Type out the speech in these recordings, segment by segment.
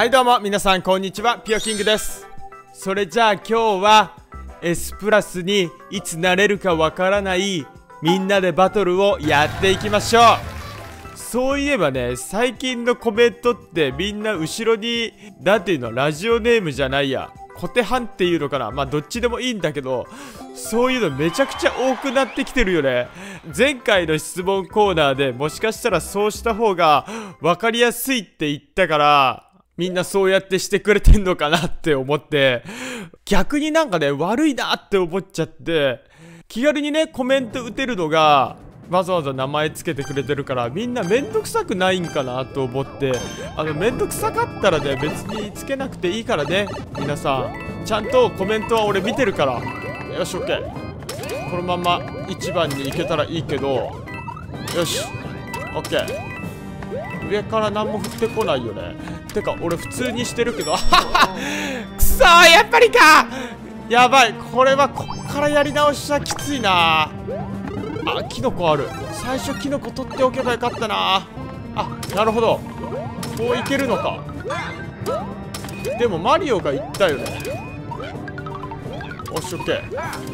はいどうも皆さんこんにちは、ピオキングです。それじゃあ今日は S プラスにいつなれるかわからないみんなでバトルをやっていきましょう。そういえばね、最近のコメントってみんな後ろになんていうの、ラジオネームじゃないや、小手半っていうのかな、まあどっちでもいいんだけど、そういうのめちゃくちゃ多くなってきてるよね。前回の質問コーナーでもしかしたらそうした方が分かりやすいって言ったから、みんなそうやってしてくれてんのかなって思って、逆になんかね悪いなって思っちゃって、気軽にねコメント打てるのがわざわざ名前つけてくれてるから、みんなめんどくさくないんかなと思って、めんどくさかったらね別につけなくていいからね。皆さんちゃんとコメントは俺見てるから。よし OK、 このまま1番に行けたらいいけど、よし OK。 上から何も降ってこないよね。てか俺普通にしてるけどくそー、やっぱりか。やばい、これはこっからやり直しはきついな。あ、キノコある。最初キノコ取っておけばよかったな。あ、なるほど、こういけるのか。でもマリオが言ったよね。おし、オッケ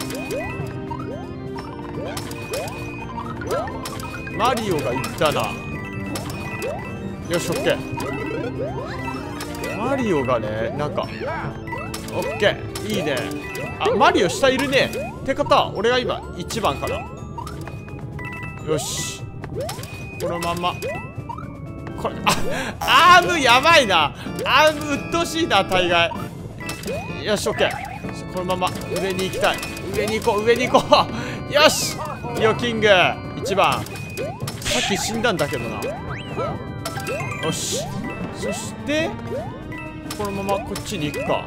ー。マリオが言ったな。よし、オッケー。マリオがね、なんかオッケー、いいね。あ、マリオ下いるね。ってことは俺が今1番かな。よし、このままこれ、アームやばいな。アーム鬱陶しいな大概。よし OK、 このまま上に行きたい。上に行こう、上に行こうよし、ピオキング1番。さっき死んだんだけどな。よし、そしてこのままこっちに行くか。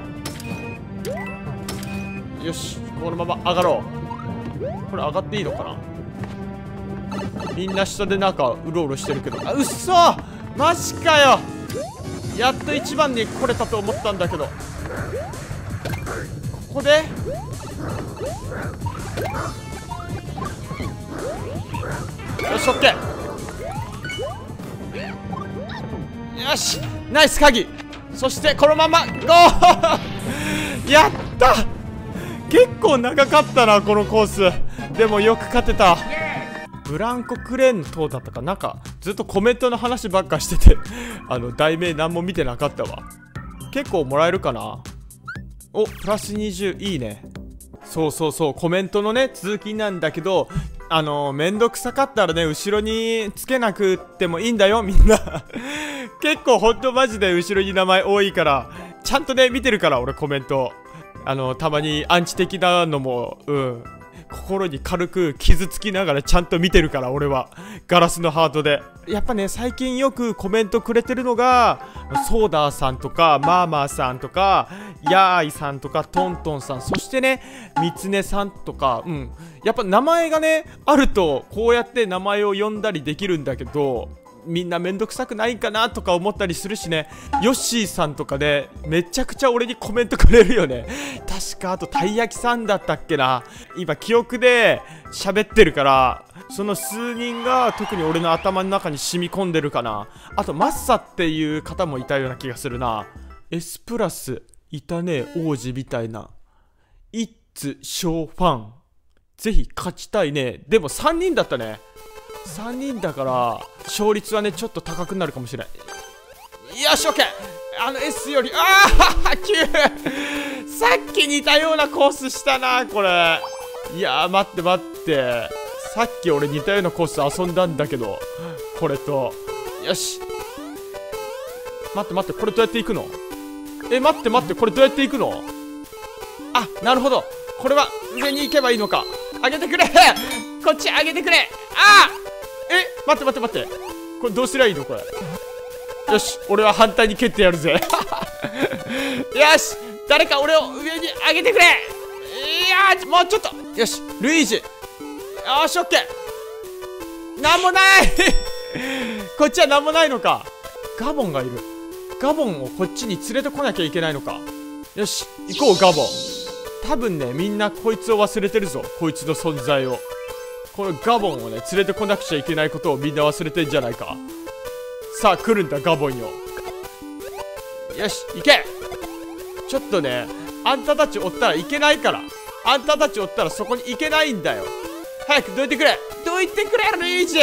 よし、このまま上がろう。これ上がっていいのかな。みんな下でなんかうろうろしてるけど、あ、うっそー、マジかよ。やっと1番に来れたと思ったんだけど、ここでよし OK、 よし、ナイス鍵。そしてこのままゴーやった。結構長かったなこのコース。でもよく勝てた。ブランコクレーンの塔だったかなんか、ずっとコメントの話ばっかしてて題名何も見てなかったわ。結構もらえるかな。お、プラス20、いいね。そうそうそう、コメントのね続きなんだけど、めんどくさかったらね後ろにつけなくてもいいんだよみんな結構ほんとマジで後ろに名前多いから、ちゃんとね見てるから俺コメント。たまにアンチ的なのも心に軽く傷つきながらちゃんと見てるから俺は。ガラスのハートで。やっぱね最近よくコメントくれてるのがソーダーさんとかマーマーさんとかヤーイさんとかトントンさん、そしてねミツネさんとか、やっぱ名前がねあるとこうやって名前を呼んだりできるんだけど、みんなめんどくさくないかなとか思ったりするしね。ヨッシーさんとかでめちゃくちゃ俺にコメントくれるよね。確かあとたい焼きさんだったっけな。今記憶で喋ってるから、その数人が特に俺の頭の中に染み込んでるかな。あとマッサっていう方もいたような気がするな。 S プラスいたね王子みたいな。イッツ小ファン、ぜひ勝ちたいね。でも3人だったね。3人だから勝率はねちょっと高くなるかもしれない。よし OK、 S より9 さっき似たようなコースしたなこれ。いやー待って待って、さっき俺似たようなコース遊んだんだけど、これと。よし、待って待って、これどうやって行くの。待って待って、これどうやって行くの。あ、なるほど、これは上に行けばいいのか。上げてくれこっち上げてくれ。待って待って待って、これどうすりゃいいのこれ。よし、俺は反対に蹴ってやるぜよし、誰か俺を上に上げてくれ。いやーもうちょっと。よし、ルイージ。よし OK、 なんもないこっちはなんもないのか。ガボンがいる。ガボンをこっちに連れてこなきゃいけないのか。よし行こうガボン。多分ねみんなこいつを忘れてるぞ、こいつの存在を。このガボンをね連れてこなくちゃいけないことをみんな忘れてんじゃないか。さあ来るんだガボンよ。 よし、行け。ちょっとね、あんたたちおったらいけないから。あんたたちおったらそこに行けないんだよ。早くどいてくれ。どいてくれ、ルイージ。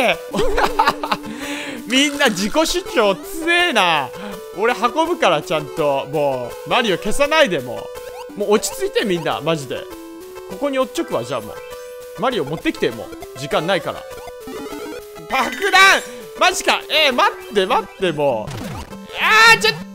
みんな自己主張強えな。俺運ぶから、ちゃんと。もうマリオ消さないで。もう落ち着いて、みんなマジで。ここにおっちょくわ。じゃあもうマリオ持ってきて。もう時間ないから。爆弾マジか。待って待って。もうちょっく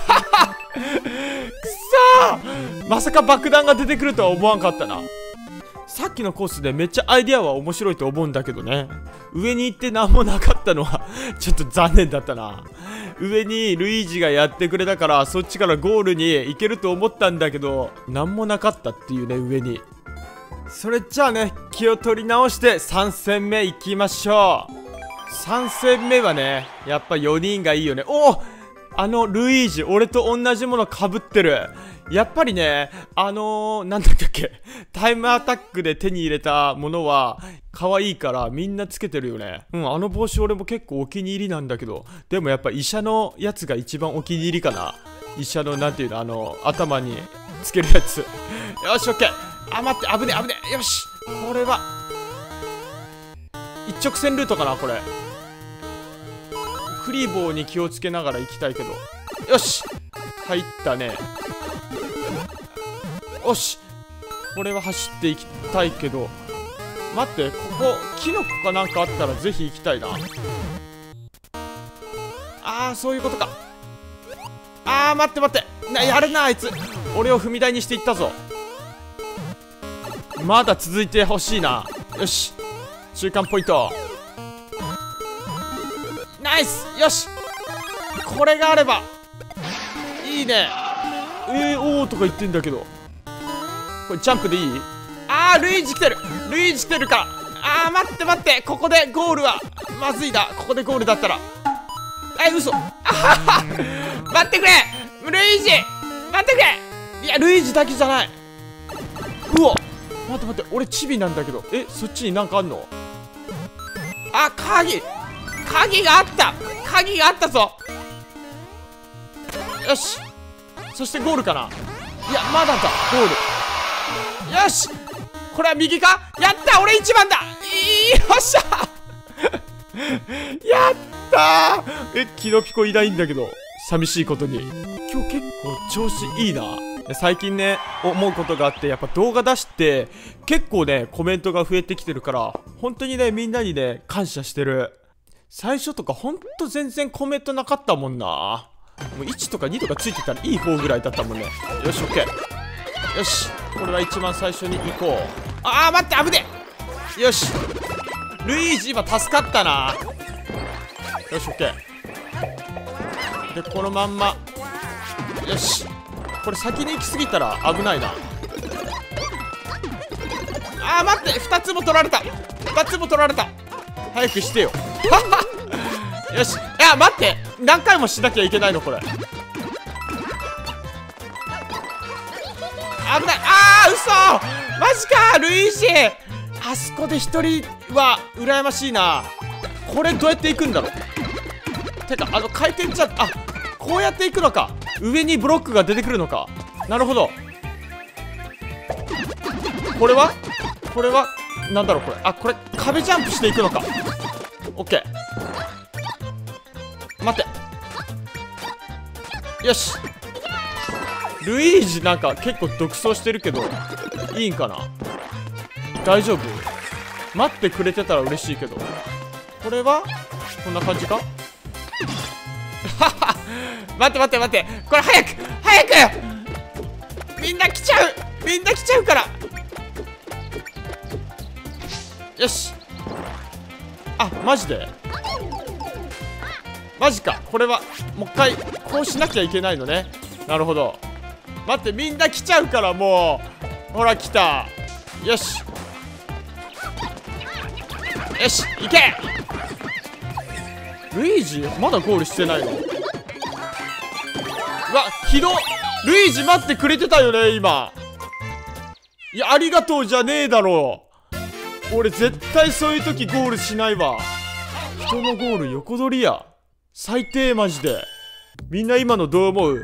そー。まさか爆弾が出てくるとは思わんかったな。さっきのコースでめっちゃアイデアは面白いと思うんだけどね。上に行って何もなかったのはちょっと残念だったな。上にルイージがやってくれたからそっちからゴールに行けると思ったんだけど、何もなかったっていうね、上に。それじゃあね、気を取り直して3戦目行きましょう。3戦目はね、やっぱ4人がいいよね。ルイージ、俺と同じもの被ってる。やっぱりね、なんだったっけ、タイムアタックで手に入れたものは可愛いからみんなつけてるよね。あの帽子俺も結構お気に入りなんだけど、でもやっぱ医者のやつが一番お気に入りかな。医者のなんていうの、頭につけるやつ。よし、オッケー。待って、危ね危ね。よし、これは一直線ルートかな、これ。クリボーに気をつけながら行きたいけど。よし、入ったね。よし、これは走っていきたいけど、待って、ここキノコかなんかあったらぜひ行きたいな。そういうことか。待って待って、やるなあいつ。俺を踏み台にしていったぞ。まだ続いてほしいな。よし、中間ポイント。ナイス。よし、これがあればいいね。おーとか言ってんだけど、これジャンプでいい？ルイージ来てる。ルイージ来てるから。待って待って、ここでゴールはまずいだ。ここでゴールだったら嘘。待ってくれルイージ、待ってくれ。いや、ルイージだけじゃない。うわ、待って待って、俺チビなんだけど。そっちになんかあんの？鍵があった。鍵があったぞ。よし、そしてゴールかな。いや、まだだ、ゴール。よし、これは右か。やった、俺1番だ。よっしゃやったー。キノピコいないんだけど、寂しいことに。今日結構調子いいな。最近ね、思うことがあって、やっぱ動画出して結構ねコメントが増えてきてるから、本当にねみんなにね感謝してる。最初とかほんと全然コメントなかったもんな。もう1とか2とかついてたらいい方ぐらいだったもんね。よし、オッケー。よし、これは一番最初に行こう。待って、危ねえ。よし、ルイージ今助かったな。よし、オッケー。で、このまんま。よし、これ先に行き過ぎたら危ないな。待って、2つも取られた。2つも取られた。早くしてよ。よし。いや、待って、何回もしなきゃいけないのこれ。危ない。嘘マジか。ルイージあそこで1人は羨ましいな。これどうやって行くんだろう。てか、回転ちゃこうやって行くのか。上にブロックが出てくるのか。なるほど。これはなんだろうこれ。これ壁ジャンプしていくのか。オッケー。待って。よし、ルイージなんか結構独走してるけどいいんかな。大丈夫？待ってくれてたら嬉しいけど。これはこんな感じか。待って待って待って、これ早くみんな来ちゃうから。よし。マジでマジか。これはもう一回こうしなきゃいけないのね。なるほど。待って、みんな来ちゃうから。もうほら来た。よしよし、行け。ルイージまだゴールしてないの。うわ、ひどっ。ルイージ待ってくれてたよね今。いや、ありがとうじゃねえだろう。俺絶対そういう時ゴールしないわ。人のゴール横取りや。最低マジで。みんな今のどう思う？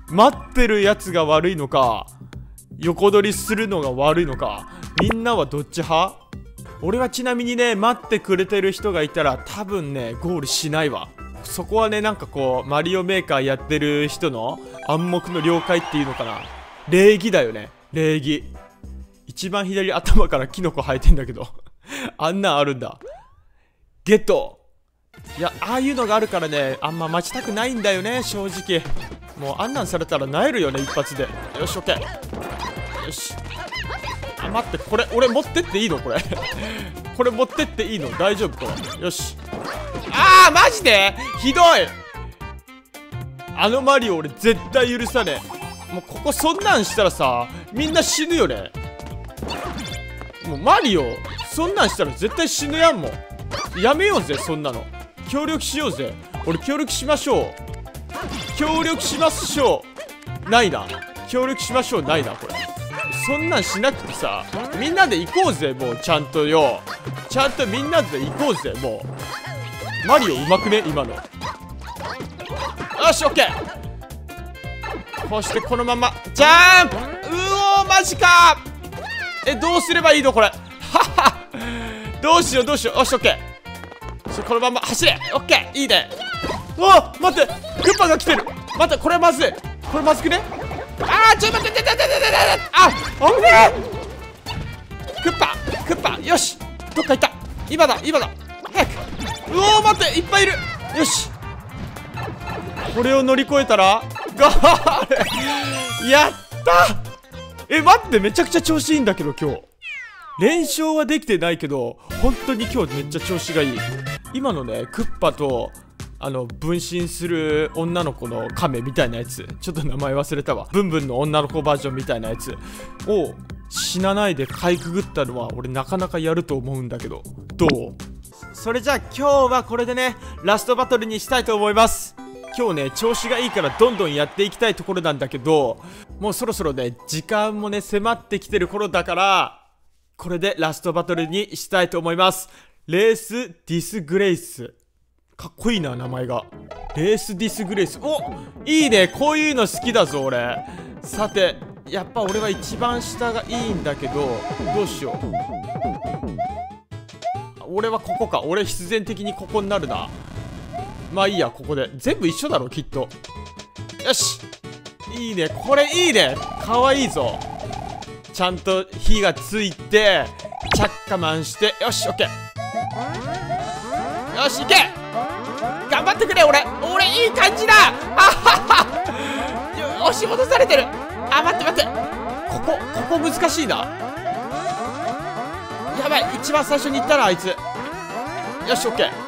待ってるやつが悪いのか、横取りするのが悪いのか、みんなはどっち派？俺はちなみにね、待ってくれてる人がいたら多分ね、ゴールしないわ。そこはね、なんかこうマリオメーカーやってる人の暗黙の了解っていうのかな。礼儀だよね、礼儀。一番左頭からキノコ生えてんだけどあんなんあるんだ。ゲット。いや、ああいうのがあるからね、あんま待ちたくないんだよね、正直。もうあんなんされたら萎えるよね、一発で。よし、オッケー。よし。あ、待って、これ俺持ってっていいのこれこれ持ってっていいの？大丈夫これ。よし。あー、マジでひどい。あのマリオ俺絶対許さねえ。もうここそんなんしたらさ、みんな死ぬよね。もうマリオそんなんしたら絶対死ぬやんもん。やめようぜ、そんなの。協力しようぜ。俺協力しましょう。協力しましょう。ないな。協力しましょうないな、これ。そんなんしなくてさ、みんなで行こうぜ、もうちゃんとよ。ちゃんとみんなで行こうぜ、もう。マリオうまくね、今の。よし、オッケー。こうしてこのままジャンプ。うおー、マジか。どうすればいいのこれはっは。どうしようどうしよう。よし、オッケー。このまま走れ。オッケー、いいね。あ、待って、クッパが来てる。待って、これまずい。これまずくね。あー、ちょっと待って、あ、危ねえ。クッパ、よし。どっか行った。今だ。早く。うおー、待って、いっぱいいる。よし。これを乗り越えたらゴール。やった。待って、めちゃくちゃ調子いいんだけど今日。連勝はできてないけど、本当に今日めっちゃ調子がいい。今のね、クッパと分身する女の子の亀みたいなやつ、ちょっと名前忘れたわ。ブンブンの女の子バージョンみたいなやつを死なないでかいくぐったのは俺なかなかやると思うんだけど、どう？それじゃあ今日はこれでね、ラストバトルにしたいと思います。今日ね、調子がいいからどんどんやっていきたいところなんだけど、もうそろそろね、時間もね迫ってきてる頃だから、これでラストバトルにしたいと思います。レースディスグレイス。かっこいいな、名前が。レースディスグレイス。お、いいね。こういうの好きだぞ俺。さて、やっぱ俺は一番下がいいんだけど、どうしよう。俺はここか。俺必然的にここになるな。まあいいや、ここで全部一緒だろきっと。よし、いいね、これいいね。かわいいぞ。ちゃんと火がついてチャッカマンして、よし、オッケー。よし、いけ。頑張ってくれ。俺いい感じだ。あはは。押し戻されてる。あ、待って。ここ難しいな。やばい、一番最初に行ったなあいつ。よし、オッケー。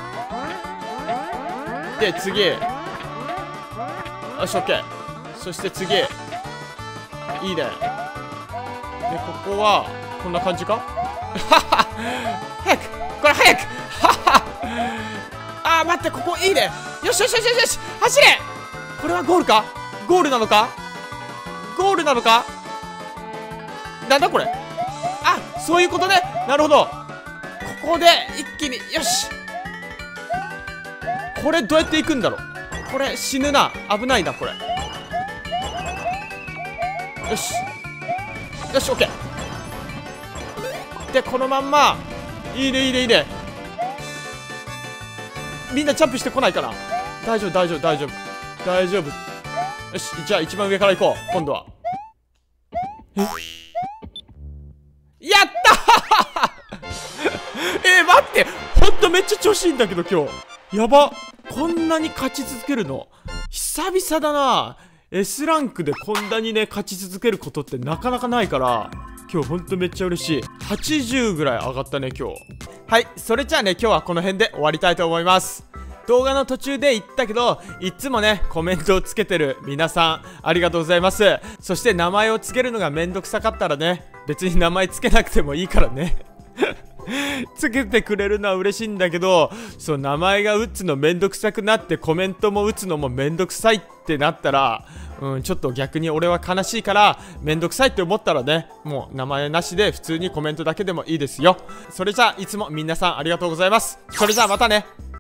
で次、よし、オッケー。そして次、いいね。でここはこんな感じか。早く、これ早く。あー、待って、ここいいね。よし、走れ。これはゴールか。ゴールなのかなんだこれ。あ、そういうことね。なるほど。ここで一気に、よし。これどうやって行くんだろう。これ死ぬな。危ないなこれ。よし、オッケー。でこのまんま、いいね。みんなジャンプしてこないかな。大丈夫。よし、じゃあ一番上から行こう今度は。やったー待って、ほんとめっちゃ調子いいんだけど今日。やば、こんなに勝ち続けるの久々だな。 S ランクでこんなにね勝ち続けることってなかなかないから、今日ほんとめっちゃ嬉しい。80ぐらい上がったね今日。はい、それじゃあね、今日はこの辺で終わりたいと思います。動画の途中で言ったけど、いつもねコメントをつけてる皆さんありがとうございます。そして名前をつけるのがめんどくさかったらね、別に名前つけなくてもいいからねつけてくれるのは嬉しいんだけど、そう、名前が打つのめんどくさくなってコメントも打つのもめんどくさいってなったら、ちょっと逆に俺は悲しいから、めんどくさいって思ったらね、もう名前なしで普通にコメントだけでもいいですよ。それじゃあいつも皆さんありがとうございます。それじゃあまたね。